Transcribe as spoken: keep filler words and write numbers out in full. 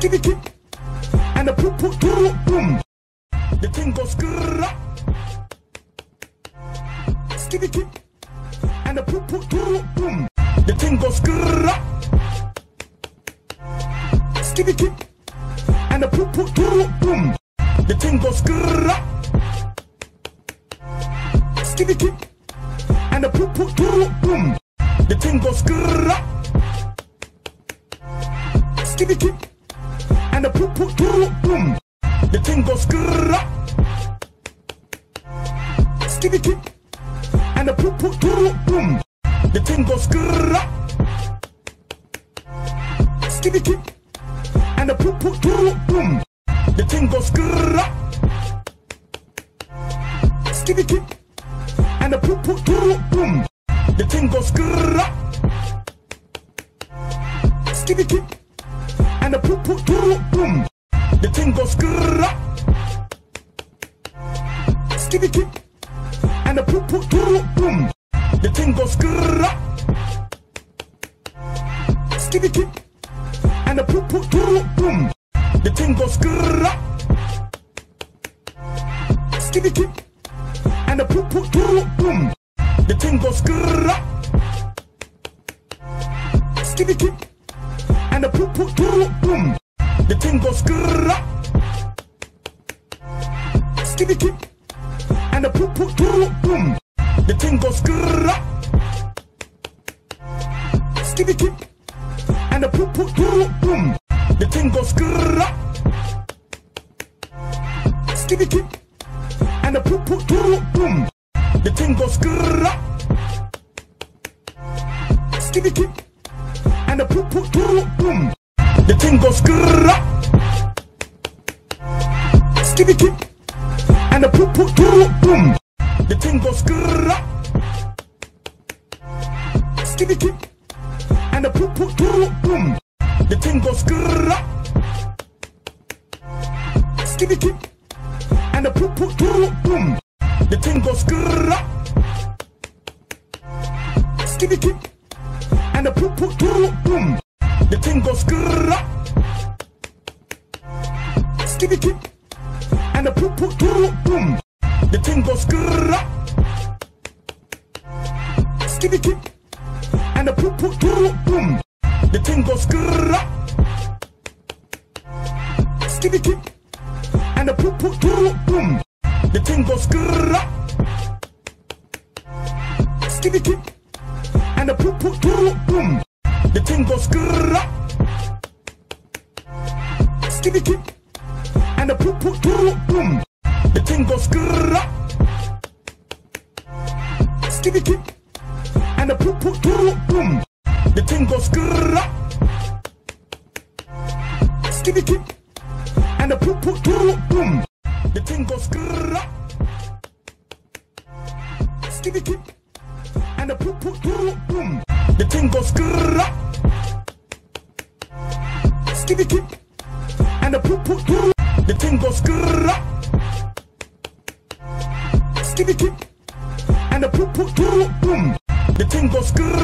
skitty kick, and a poop poop poop boom. The thing goes skrrrra. Skitty kick, and a poop poop poop boom. The thing goes skrrrra. Skitty kick, and a poop poop poop boom. The thing goes skrrrra. Skitty kick, and a poop poop poop boom. The thing goes skrrrra. Skitty kick, and a poop poop poop boom. The thing goes skrrrra. Skitty kick, and a poop poop poop boom. The thing goes skrrrra. Skitty kick, and a poop poop poop boom. The thing goes skrrrra. Skitty kick, and a poop poop poop boom. The thing goes skrrrra. Skitty kick, and a poop poop poop boom. The thing goes skrrrra. Skitty kick, and a poop poop poop boom. The thing goes skrrrra. Skitty kick, and a poop poop poop boom. The thing goes skrrrra. Skitty kick, and a poop poop poop boom. The thing goes skrrrra. Skitty kick, and a poop poop poop boom. The thing goes skrrrra. Skitty kick, and a poop poop poop boom. The thing goes skrrrra. Skitty kick, and a poop poop poop boom. The thing goes skrrrra. Skitty kick, and a poop poop poop boom. The thing goes skrrrra. Skitty kick, and a poop poop poop boom. The thing goes skrrrra. Skitty kick, and a poop poop poop boom. The thing goes skrrrra. Skitty kick, and a poop poop poop boom. The thing goes skrrrra. Skitty kick, and a poop poop poop boom. The thing goes skrrrra. Skitty kick, and a poop poop poop boom. The thing goes skrrrra. Skitty kick, and a poop poop poop boom. The thing goes skrrrra. Skitty kick, and a poop poop poop boom. The thing goes skrrrra. Skitty kick, and a poop poop poop boom. The thing goes skrrrra. Skitty kick, and a poop poop poop boom. The thing goes skrrrra. Skitty kick, and a poop poop poop boom. The thing goes skrrrra. Skitty kick, and a poop poop poop boom. The thing goes skrrrra. Skitty kick, and a poop poop poop boom. The thing goes skrrrra. Skitty kick, and a poop poop poop boom. The thing goes skrrrra. Skitty kick, and a poop poop poop. The thing goes skrrrra. Skitty kick, and a poop poop poop boom. The thing goes skrrrra.